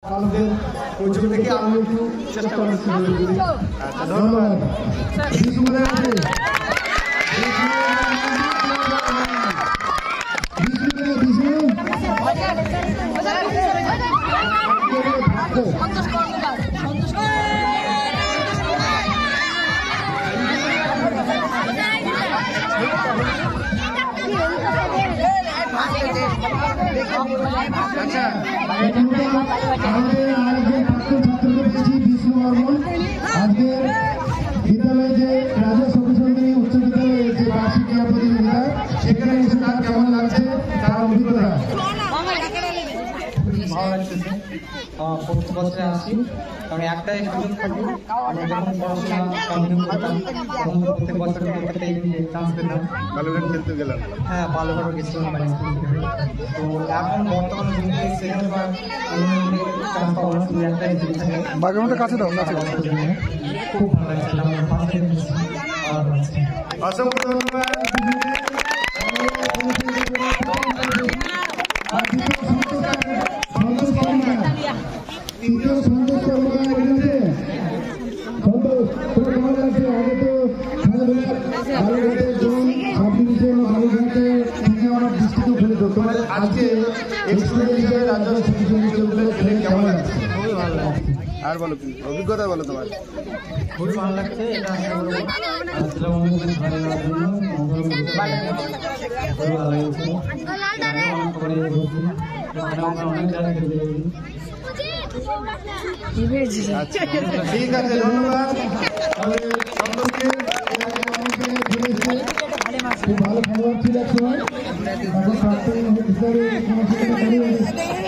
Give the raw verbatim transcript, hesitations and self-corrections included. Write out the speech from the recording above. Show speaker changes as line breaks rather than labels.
আমাদের ওইখান থেকে আমি একটু চেষ্টা করছি। আচ্ছা ধন্যবাদ। আচ্ছা আমাদের আজকে প্রাক্তন ছাত্রকে পেয়েছি বিষ্ণু বর্মন। আজকে বিদ্যালয়ে যে রাজা সবুজচন্দ্রী উচ্চ বিদ্যালয়ের যে বার্ষিক ক্রীড়া প্রতিযোগিতা সেখানে এসে তার কেমন লাগছে তার অভিজ্ঞতা?
ভালো লাগতেছে। প্রতি বছরে আসি কারণ একটাই সুযোগ থাকি আমি যখন পড়াশোনা কন্টিনিউ করতাম তখন প্রত্যেক বছর একটা চান্স পেতাম।
বালুরঘাট খেলতে গেলাম।
হ্যাঁ বালুরঘাট গেছিলাম বাড়ি থেকে। তো এখন বর্তমানে দিনে সেকেন্ড বার চান্স পাবো না, শুধু একটাই সুযোগ থাকে।
বাগেরহাটের কাছে দাও না
খুব ভালো লাগছে। আমার পাশে
অসংখ্য ধন্যবাদ। তৃতীয় সন্তোষ কর্মকার এসেছে। সন্তোষ তোর কেমন লাগছে? আগে তো বালুরঘাটের জোন সাব ডিভিশন বালুরঘাটে থেকে আমার ডিস্ট্রিক্টে খেলে তো তোমার আজকে এক্সপিরিয়েন্স হিসেবে রাজ্য বিশ্ববিদ্যালয়ে খেলে কেমন লাগছে?
খুবই ভালো লাগছে।
আর বলো কি অভিজ্ঞতা বলো তোমার?
খুবই ভালো লাগছে। এটা আশা করবো ভালো লাগার জন্য খুবই ভালো লাগছে। অনেক জায়গায়
ঠিক আছে ধন্যবাদ। খুব ভালো খেলোয়াড় ছিল এক সময়, এখন প্রাক্তন হিসাবে